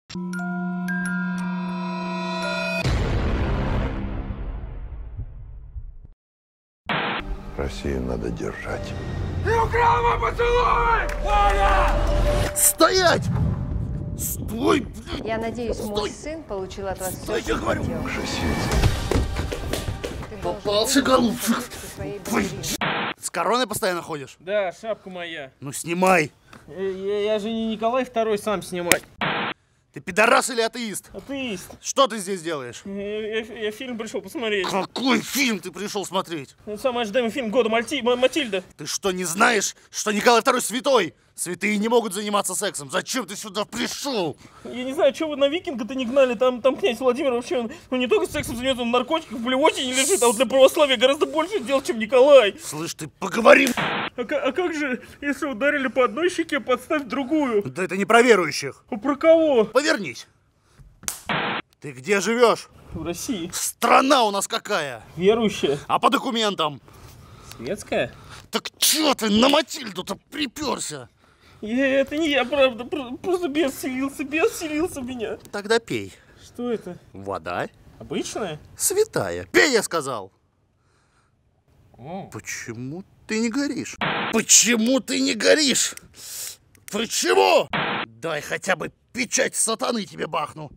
Россию надо держать. Ты украл мой поцелуй! Ваня! Стоять! Стой! Я надеюсь, мой сын получил от вас все, я говорю. хотел. Попался, голубчик. С короной постоянно ходишь? Да, шапка моя. Ну снимай. Я же не Николай II сам снимать. Ты пидорас или атеист? Атеист. Что ты здесь делаешь? Я фильм пришел посмотреть. Какой фильм ты пришел смотреть? Самый ожидаемый фильм года Матильда. Ты что, не знаешь, что Николай II святой? Святые не могут заниматься сексом. Зачем ты сюда пришел? Я не знаю, что вы на Викинга-то не гнали. Там князь Владимир вообще, он не только сексом занимается, он наркотиков в блевоте не лежит, а вот для православия гораздо больше дел, чем Николай. Слышь, ты поговорим. А как же, если ударили по одной щеке, подставь другую? Да это не про верующих. А про кого? Повернись. Ты где живешь? В России. Страна у нас какая? Верующая. А по документам? Светская? Так чё ты на Матильду-то приперся? Это не я, правда, просто бес селился в меня. Тогда пей. Что это? Вода. Обычная? Святая. Пей, я сказал. Почему ты не горишь? Почему ты не горишь? Почему? Дай хотя бы печать сатаны тебе бахну.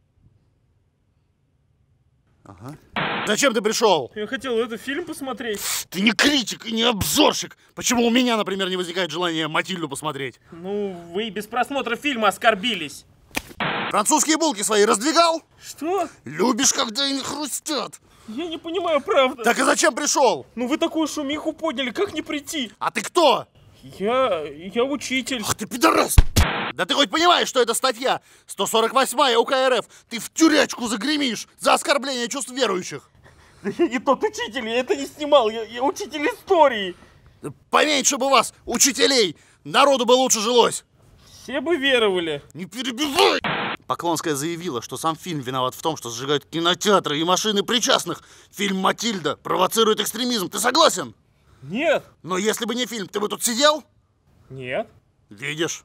Ага. Зачем ты пришел? Я хотел этот фильм посмотреть. Ты не критик и не обзорщик. Почему у меня, например, не возникает желания Матильду посмотреть? Ну, вы без просмотра фильма оскорбились. Французские булки свои раздвигал? Что? Любишь, когда они хрустят? Я не понимаю, правда. Так и зачем пришел? Ну вы такую шумиху подняли, как не прийти? А ты кто? Я учитель. Ах ты пидорас! Да ты хоть понимаешь, что это статья 148 УК РФ? Ты в тюрячку загремишь за оскорбление чувств верующих. Да я не тот учитель, я это не снимал, я учитель истории. Поменьше бы вас, учителей, народу бы лучше жилось. Все бы веровали. Не перебивай! Поклонская заявила, что сам фильм виноват в том, что сжигают кинотеатры и машины причастных. Фильм «Матильда» провоцирует экстремизм. Ты согласен? Нет. Но если бы не фильм, ты бы тут сидел? Нет. Видишь?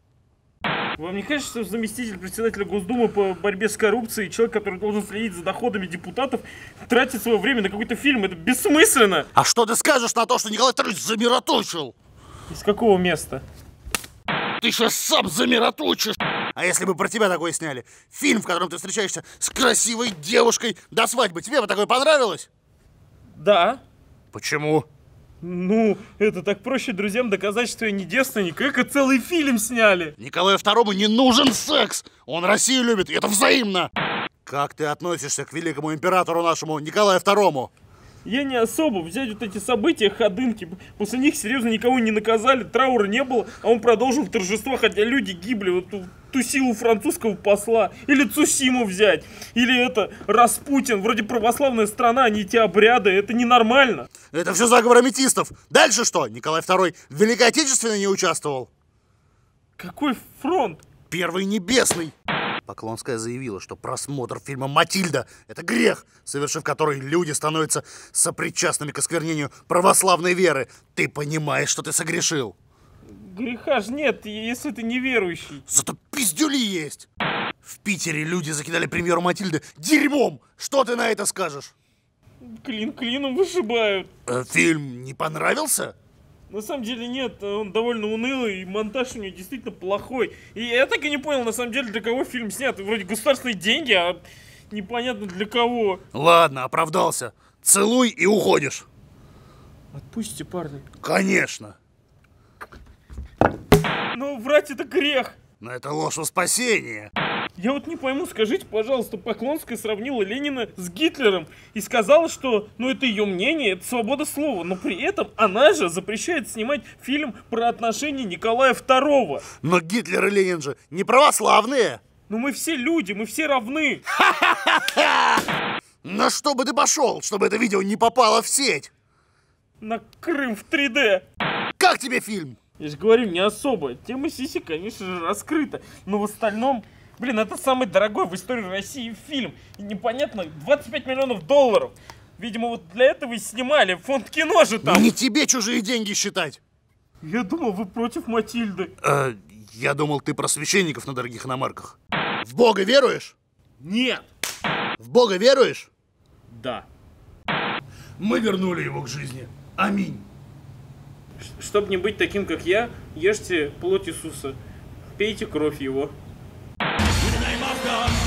Вам не кажется, что заместитель председателя Госдумы по борьбе с коррупцией, человек, который должен следить за доходами депутатов, тратит свое время на какой-то фильм? Это бессмысленно. А что ты скажешь на то, что Николай II замироточил? Из какого места? Ты сейчас сам замироточишь. А если бы про тебя такое сняли? Фильм, в котором ты встречаешься с красивой девушкой до свадьбы. Тебе бы такое понравилось? Да. Почему? Ну, это так проще друзьям доказать, что я не девственник, как и целый фильм сняли. Николаю II не нужен секс. Он Россию любит, и это взаимно. Как ты относишься к великому императору нашему Николаю II? Я не особо. Взять вот эти события, ходынки. После них серьезно никого не наказали, траура не было, а он продолжил торжество, хотя люди гибли. Вот ту силу французского посла. Или Цусиму взять. Или это Распутин. Вроде православная страна, а не те обряды. Это ненормально. Это все заговор аметистов. Дальше что? Николай II в Великой Отечественной не участвовал? Какой фронт? Первый небесный. Поклонская заявила, что просмотр фильма «Матильда» — это грех, совершив который люди становятся сопричастными к осквернению православной веры. Ты понимаешь, что ты согрешил? Греха ж нет, если ты неверующий. Зато пиздюли есть. В Питере люди закидали премьеру «Матильды» дерьмом. Что ты на это скажешь? Клин клином вышибают. Фильм не понравился? На самом деле нет, он довольно унылый, и монтаж у него действительно плохой. И я так и не понял, на самом деле, для кого фильм снят. Вроде государственные деньги, а непонятно для кого. Ладно, оправдался. Целуй и уходишь. Отпустите, парни. Конечно. Но врать это грех. Но это ложь во спасение. Я вот не пойму, скажите, пожалуйста, Поклонская сравнила Ленина с Гитлером и сказала, что, ну, это ее мнение, это свобода слова, но при этом она же запрещает снимать фильм про отношения Николая II. Но Гитлер и Ленин же не православные. Ну мы все люди, мы все равны. На что бы ты пошел, чтобы это видео не попало в сеть? На Крым в 3D. Как тебе фильм? Я же говорю, не особо. Тема сиси, конечно же, раскрыта. Но в остальном, блин, это самый дорогой в истории России фильм. И непонятно, 25 миллионов долларов. Видимо, вот для этого и снимали. Фонд кино же там. Не тебе чужие деньги считать. Я думал, вы против Матильды. Я думал, ты про священников на дорогих иномарках. В Бога веруешь? Нет. В Бога веруешь? Да. Мы вернули его к жизни. Аминь. Чтобы не быть таким, как я, ешьте плоть Иисуса. Пейте кровь его. In the name of God.